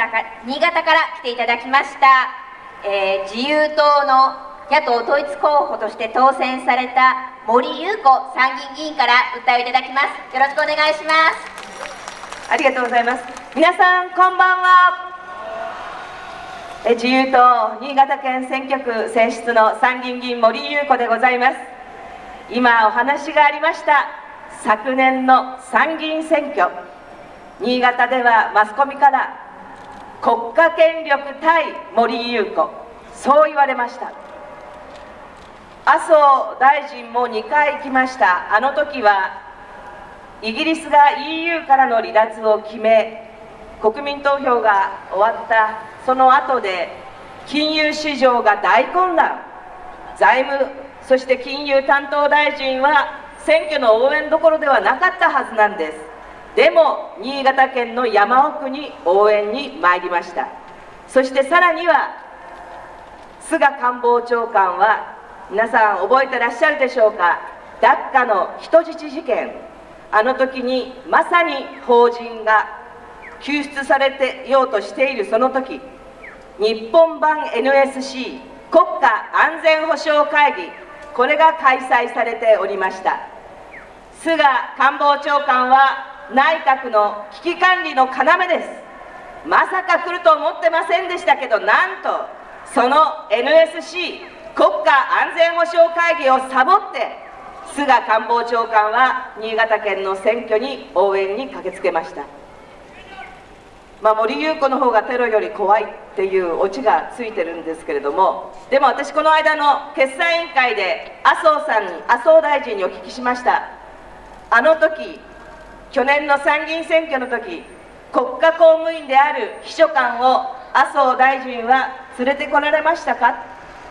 新潟から来ていただきました、自由党の野党統一候補として当選された森裕子参議院議員から訴えをいただきます。よろしくお願いします。 ありがとうございます。皆さんこんばんは。自由党新潟県選挙区選出の参議院議員森裕子でございます。今お話がありました昨年の参議院選挙、新潟ではマスコミから国家権力対森裕子、そう言われました。麻生大臣も2回行きました。あの時はイギリスが EU からの離脱を決め、国民投票が終わったその後で金融市場が大混乱、財務そして金融担当大臣は選挙の応援どころではなかったはずなんです。でも新潟県の山奥に応援に参りました。そしてさらには菅官房長官は、皆さん覚えてらっしゃるでしょうか、ダッカの人質事件、あの時にまさに邦人が救出されてようとしているその時、日本版 NSC 国家安全保障会議、これが開催されておりました。菅官房長官は内閣の危機管理の要です。まさか来ると思ってませんでしたけど、なんとその NSC 国家安全保障会議をサボって菅官房長官は新潟県の選挙に応援に駆けつけました。森裕子の方がテロより怖いっていうオチがついてるんですけれども、でも私この間の決算委員会で麻生大臣にお聞きしました。あの時、去年の参議院選挙の時、国家公務員である秘書官を麻生大臣は連れてこられましたか。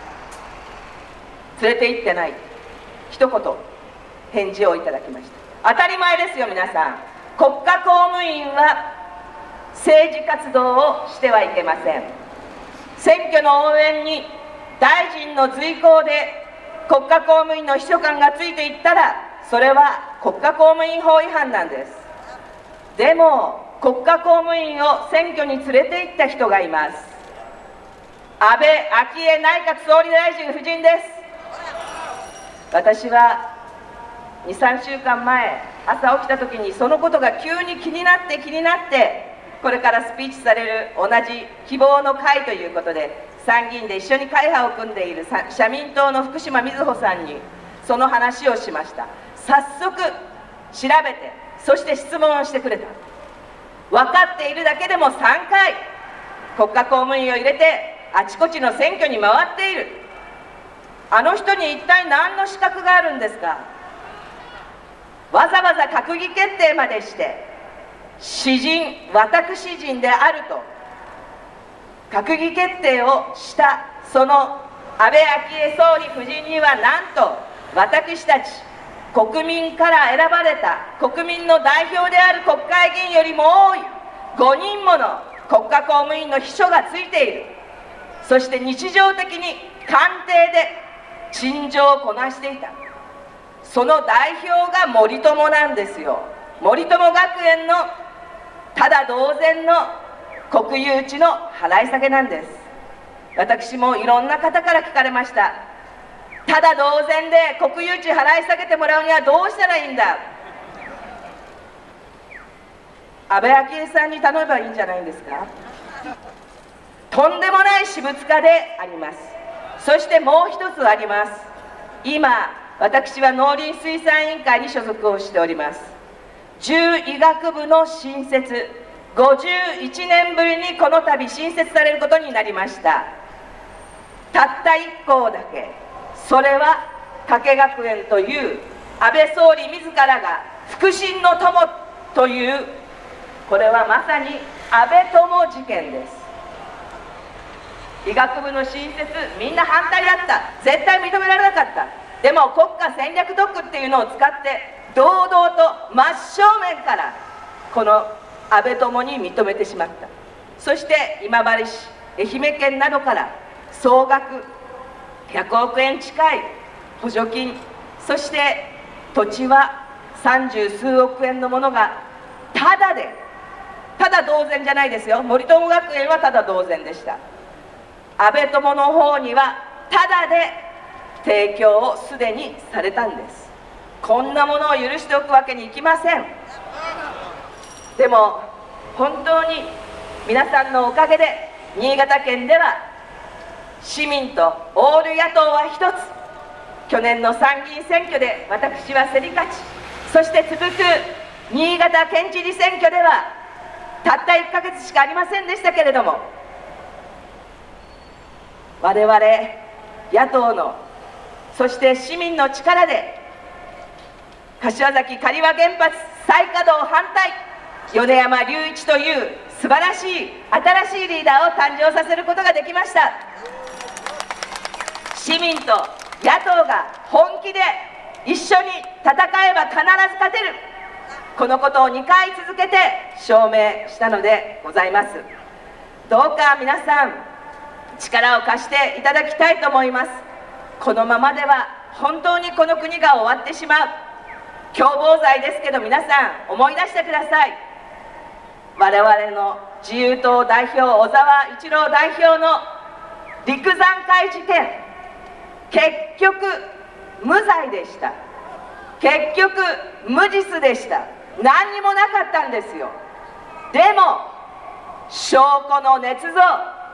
連れて行ってない、一言返事をいただきました。当たり前ですよ皆さん。国家公務員は政治活動をしてはいけません。選挙の応援に大臣の随行で国家公務員の秘書官がついていったら、それは国家公務員法違反なんです。でも国家公務員を選挙に連れて行った人がいます。安倍昭恵内閣総理大臣夫人です。私は2、3週間前、朝起きた時にそのことが急に気になって、これからスピーチされる同じ希望の会ということで、参議院で一緒に会派を組んでいる社民党の福島みずほさんにその話をしました。早速調べて、そして質問をしてくれた。分かっているだけでも3回国家公務員を入れてあちこちの選挙に回っている。あの人に一体何の資格があるんですか。わざわざ閣議決定までして私人であると閣議決定をしたその安倍昭恵総理夫人には、なんと私たち国民から選ばれた国民の代表である国会議員よりも多い5人もの国家公務員の秘書がついている。そして日常的に官邸で陳情をこなしていた。その代表が森友なんですよ。森友学園のただ同然の国有地の払い下げなんです。私もいろんな方から聞かれました。ただ同然で国有地払い下げてもらうにはどうしたらいいんだ。安倍昭恵さんに頼めばいいんじゃないんですか。とんでもない私物化であります。そしてもう一つあります。今私は農林水産委員会に所属をしております。獣医学部の新設、51年ぶりにこの度新設されることになりました。たった1校だけ、それは加計学園という安倍総理自らが腹心の友という、これはまさに安倍友事件です。医学部の新設、みんな反対だった。絶対認められなかった。でも国家戦略特区っていうのを使って堂々と真正面からこの安倍友に認めてしまった。そして今治市、愛媛県などから総額100億円近い補助金、そして土地は30数億円のものがタダでただ同然じゃないですよ。森友学園はただ同然でした。安倍友の方にはただで提供をすでにされたんです。こんなものを許しておくわけにいきません。でも本当に皆さんのおかげで新潟県では市民とオール野党は一つ。去年の参議院選挙で私は競り勝ち、そして続く新潟県知事選挙ではたった1ヶ月しかありませんでしたけれども、我々野党のそして市民の力で柏崎刈羽原発再稼働反対、米山隆一という素晴らしい新しいリーダーを誕生させることができました。市民と野党が本気で一緒に戦えば必ず勝てる、このことを2回続けて証明したのでございます。どうか皆さん力を貸していただきたいと思います。このままでは本当にこの国が終わってしまう。共謀罪ですけど、皆さん思い出してください。我々の自由党代表小沢一郎代表の陸山会事件、結局無罪でした。結局無実でした。何にもなかったんですよ。でも証拠の捏造、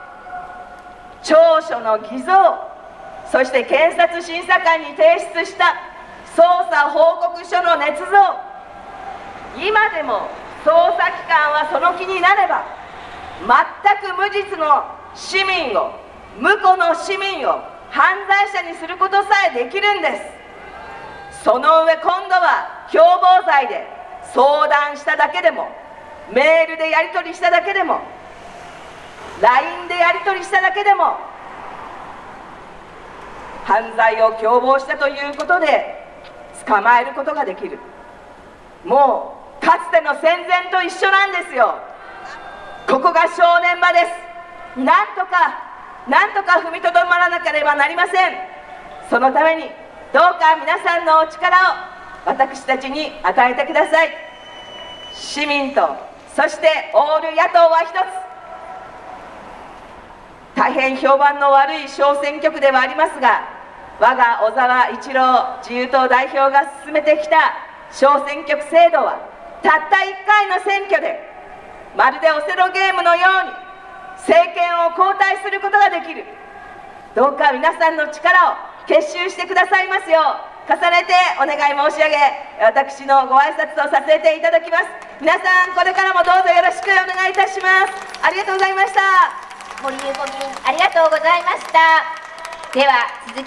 調書の偽造、そして検察審査官に提出した捜査報告書の捏造、今でも捜査機関はその気になれば全く無実の市民を、無辜の市民を犯罪者にすることさえできるんです。その上今度は共謀罪で相談しただけでも、メールでやり取りしただけでも、 LINE でやり取りしただけでも犯罪を共謀したということで捕まえることができる。もうかつての戦前と一緒なんですよ。ここが正念場です。なんとか踏みとどまらなければなりません。そのためにどうか皆さんのお力を私たちに与えてください。市民とそしてオール野党は一つ。大変評判の悪い小選挙区ではありますが、我が小沢一郎自由党代表が進めてきた小選挙区制度はたった1回の選挙でまるでオセロゲームのように政権を交代することができる。どうか皆さんの力を結集してくださいますよう重ねてお願い申し上げ、私のご挨拶とさせていただきます。皆さんこれからもどうぞよろしくお願いいたします。ありがとうございました。 森優子議員ありがとうございました。では続き